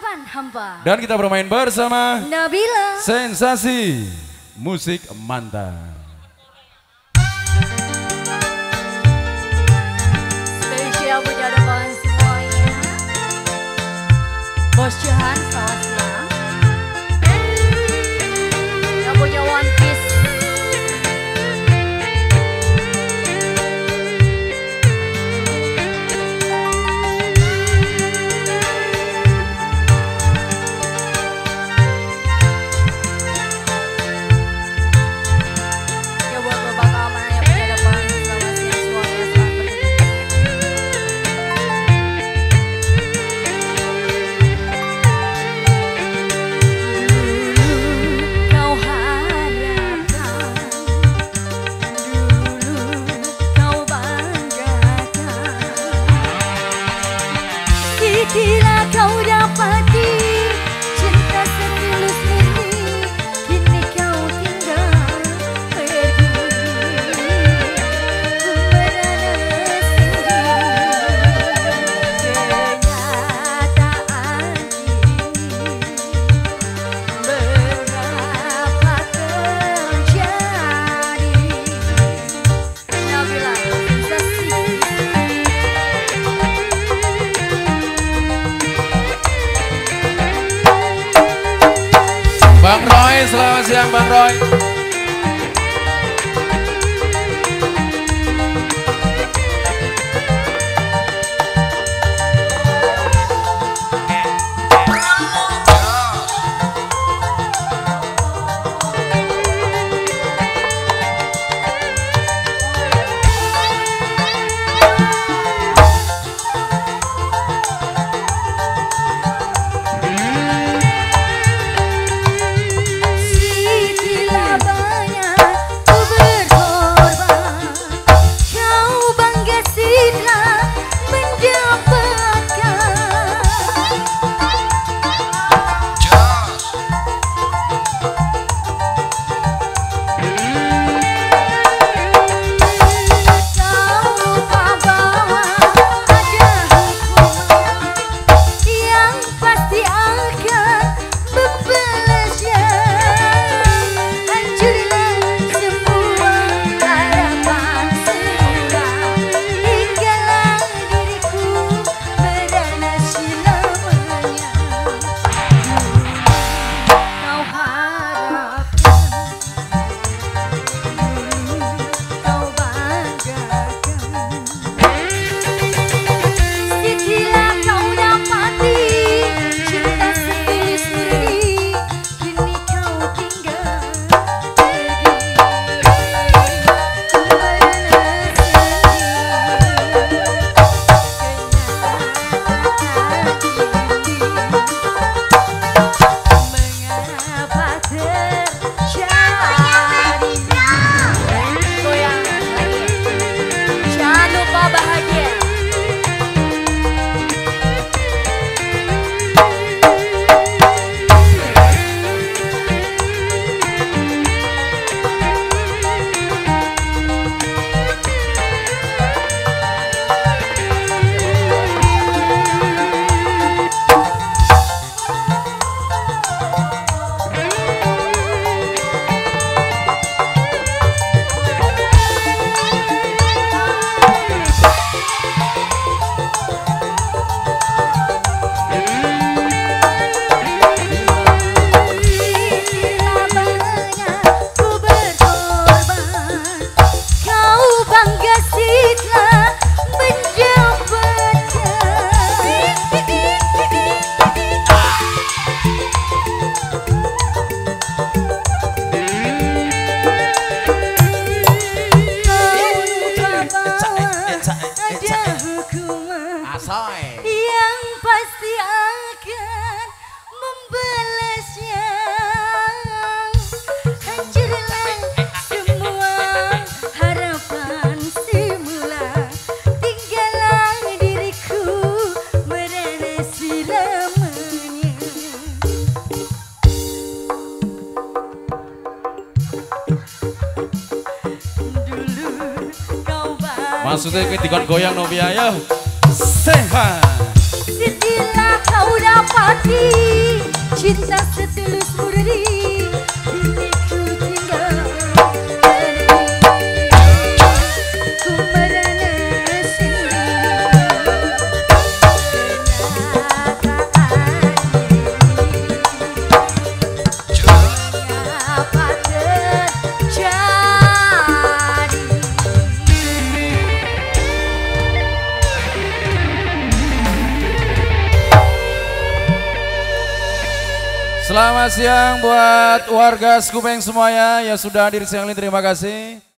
harapan hamba. Dan kita bermain bersama Nabila. Sensasi Musik Mantap. Spesial punya depan semuanya. Bos Johan, selamat siang. Yang punya One Piece. Kira kau dapati cinta setulus murni, kini kau tinggal pergi. Ku merana sendiri, kenyataan ini mengapa terjadi. Nabila Sensasi. Bang Roy, selamat siang Bang Roy. Yang pasti akan membalasnya. Hancurlah semua harapan semula, tinggallah diriku merana selamanya. Dulu kau Maksudnya ketika goyang no biaya sehat. setelah kau dapati cinta setulus murni kini ku tinggal ku merana sendiri kenapa terjadi. Selamat siang buat warga Sekupeng semuanya yang sudah hadir siang ini, terima kasih.